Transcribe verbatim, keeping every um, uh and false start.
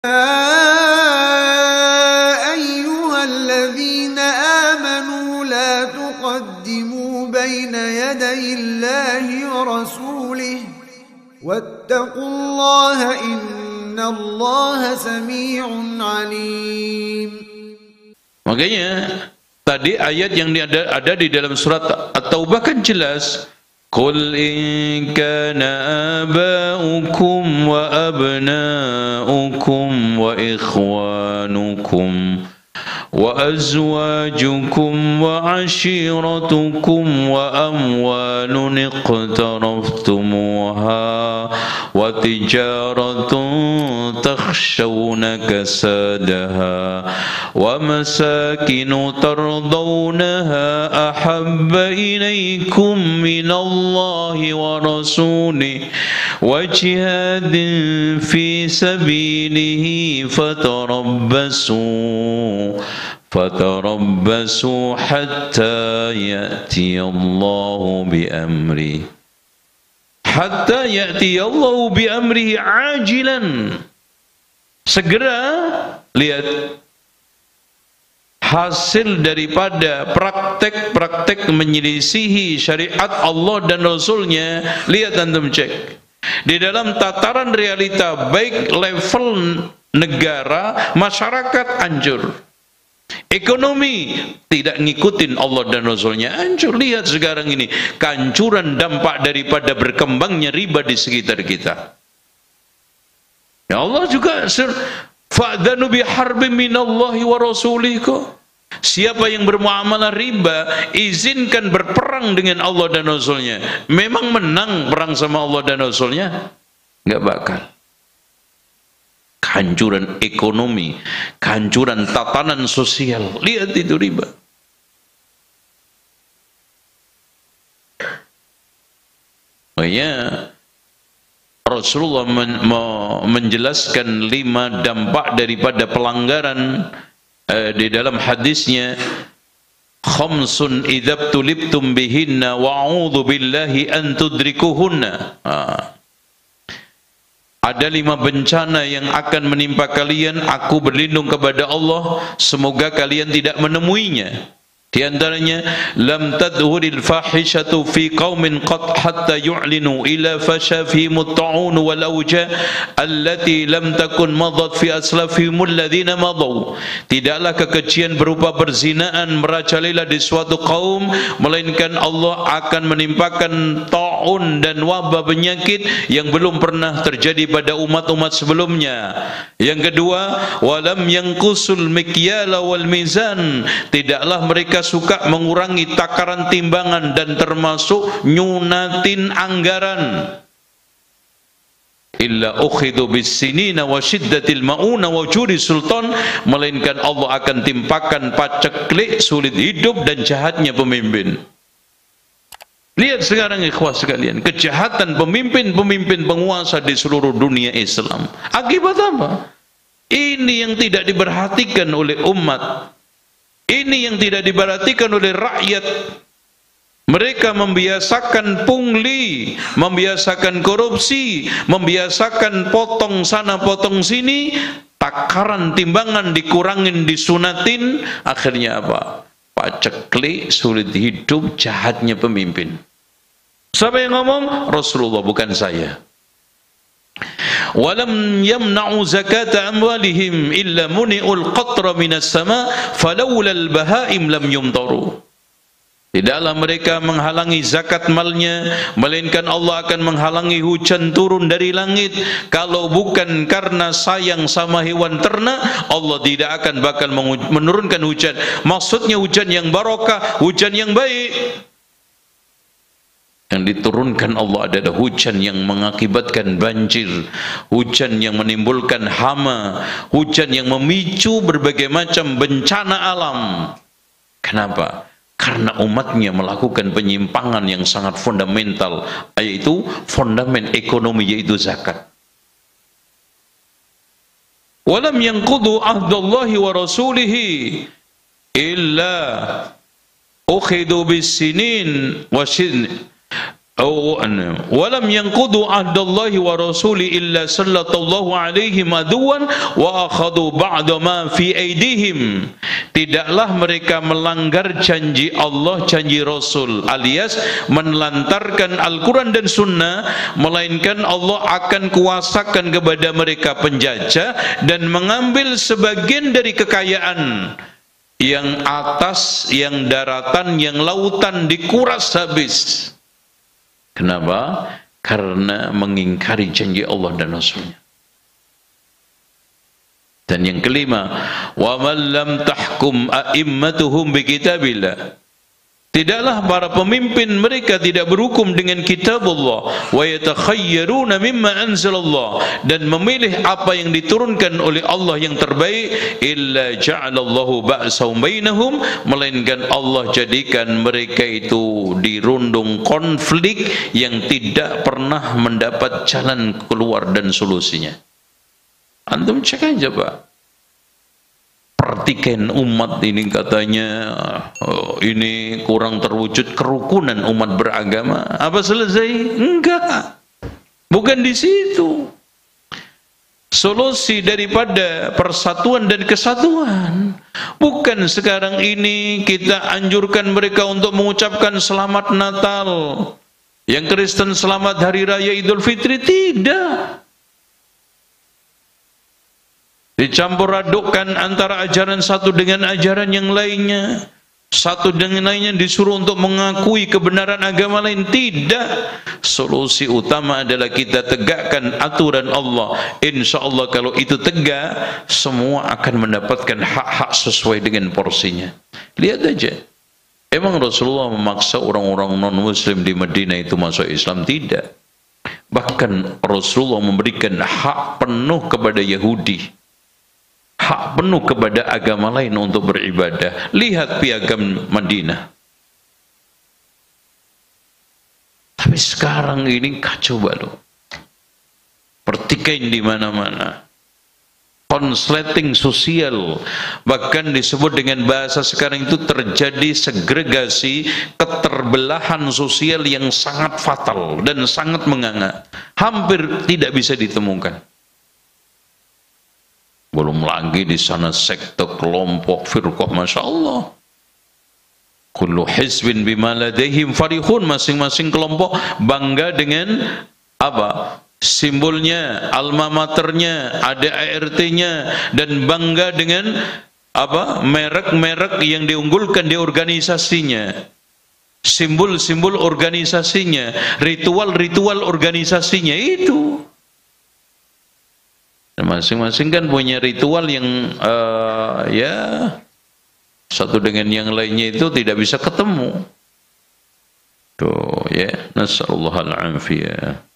ayyuhalladzina amanu la tuqaddimu baina yaday Allahi wa rasulih wattaqullaha innallaha sami'un alim. Makanya tadi ayat yang ada, ada di dalam surat At-Taubah kan jelas, qul in kana aba'ukum wa abna'ukum wa ikhwanukum wa azwajukum wa ashiratukum wa amwalun iqtaraftumuha wa tijaratun takhshawna kasadaha wa masakinu tardawnaha ahabba ilaykum minallahi wa rasulihi wa jihadin fi sabilihi fatarabbasu fatarabbasu hatta ya'tiyallahu bi'amri hatta ya'tiyallahu bi'amrihi ajilan. Segera lihat hasil daripada praktek-praktek menyelisihi syariat Allah dan Rasulnya. Lihat antum cek di dalam tataran realita, baik level negara, masyarakat hancur, ekonomi tidak ngikutin Allah dan Rasulnya, hancur. Lihat sekarang ini kehancuran dampak daripada berkembangnya riba di sekitar kita. Ya Allah juga fa'dhanu biharbin minallahi wa rasulih kok. Siapa yang bermuamalah riba, izinkan berperang dengan Allah dan Rasulnya. Memang menang perang sama Allah dan Rasulnya? Enggak bakal. Kehancuran ekonomi, kehancuran tatanan sosial. Lihat itu riba. Makanya Rasulullah men menjelaskan lima dampak daripada pelanggaran eh, di dalam hadisnya, khamsun idzab tulibtum bihinna wa'udzu billahi an tudrikuhunna. Ah. Ada lima bencana yang akan menimpa kalian, aku berlindung kepada Allah semoga kalian tidak menemuinya. Di antaranya, lam tadhuril fahishatu fi qaumin qad hatta yu'linu ila fasha fihim at-ta'un wal awja allati lam takun madat fi aslafihim alladhina madaw. Tidaklah kekejian berupa perzinaan merajalela di suatu kaum, melainkan Allah akan menimpakan ta'un dan wabah penyakit yang belum pernah terjadi pada umat-umat sebelumnya. Yang kedua, walam yanqusul mikyala wal mizan, tidaklah mereka suka mengurangi takaran timbangan dan termasuk nyunatin anggaran. Illa ukhidhu bis-sinina wa syiddatil mauna wa juri sultan, melainkan Allah akan timpakan paceklik, sulit hidup dan jahatnya pemimpin. Lihat sekarang ikhwah sekalian, kejahatan pemimpin-pemimpin penguasa di seluruh dunia Islam. Akibat apa? Ini yang tidak diperhatikan oleh umat. Ini yang tidak diperhatikan oleh rakyat. Mereka membiasakan pungli, membiasakan korupsi, membiasakan potong sana potong sini, takaran timbangan dikurangin, disunatin, akhirnya apa? Paceklik, sulit hidup, jahatnya pemimpin. Siapa yang ngomong? Rasulullah, bukan saya. Walam yamna'u zakata amwalihim illa muni'ul qatra minas sama falawla al-bahaim lam yumtaru. Tidaklah mereka menghalangi zakat malnya, melainkan Allah akan menghalangi hujan turun dari langit. Kalau bukan karena sayang sama hewan ternak, Allah tidak akan bakal menurunkan hujan. Maksudnya hujan yang barokah, hujan yang baik. Yang diturunkan Allah adalah hujan yang mengakibatkan banjir, hujan yang menimbulkan hama, hujan yang memicu berbagai macam bencana alam. Kenapa? Karena umatnya melakukan penyimpangan yang sangat fundamental, yaitu fondamen ekonomi, yaitu zakat. Walam yanqudu ahdallahi wa rasulihi illa ukhidu bis-sinin wa shin Oh, walam yanqudu ahdallahi wa rasuli illa sallallahu alaihi maduwan wa akhadhu ba'da ma fi aidihim. Tidaklah mereka melanggar janji Allah, janji Rasul, alias menelantarkan Al-Quran dan Sunnah, melainkan Allah akan kuasakan kepada mereka penjajah dan mengambil sebagian dari kekayaan yang atas, yang daratan, yang lautan dikuras habis. Kenapa? Karena mengingkari janji Allah dan Rasulnya. Dan yang kelima, wa man lam tahkum a'immatuhum bi kitabillah. Tidaklah para pemimpin mereka tidak berhukum dengan kitab Allah, wa yatakhayyaruna mimma anzalallah, dan memilih apa yang diturunkan oleh Allah yang terbaik, illa ja'alallahu ba'sahum bainahum, melainkan Allah jadikan mereka itu dirundung konflik yang tidak pernah mendapat jalan keluar dan solusinya. Antum cek aja Pak, pertikaian umat ini katanya oh, ini kurang terwujud kerukunan umat beragama. Apa selesai? Enggak, bukan di situ solusi daripada persatuan dan kesatuan. Bukan sekarang ini kita anjurkan mereka untuk mengucapkan selamat Natal, yang Kristen selamat Hari Raya Idul Fitri. Tidak, dicampur adukkan antara ajaran satu dengan ajaran yang lainnya, satu dengan lainnya disuruh untuk mengakui kebenaran agama lain. Tidak, solusi utama adalah kita tegakkan aturan Allah. Insya Allah kalau itu tegak, semua akan mendapatkan hak-hak sesuai dengan porsinya. Lihat aja, emang Rasulullah memaksa orang-orang non-muslim di Madinah itu masuk Islam? Tidak. Bahkan Rasulullah memberikan hak penuh kepada Yahudi, hak penuh kepada agama lain untuk beribadah. Lihat piagam Madinah. Tapi sekarang ini kacau balau, pertikaian di mana-mana, konsleting sosial, bahkan disebut dengan bahasa sekarang itu terjadi segregasi, keterbelahan sosial yang sangat fatal dan sangat menganga, hampir tidak bisa ditemukan. Belum lagi di sana sekte, kelompok, firqah, masya Allah. Kullu hizbin bima ladaihim farihun, masing-masing kelompok bangga dengan apa? Simbolnya, alma maternya, ada A R T-nya, dan bangga dengan apa? Merek-merek yang diunggulkan di organisasinya, simbol-simbol organisasinya, ritual-ritual organisasinya itu. Masing-masing kan punya ritual yang uh, ya satu dengan yang lainnya itu tidak bisa ketemu. Tuh ya, nasallallahu al-afiyah.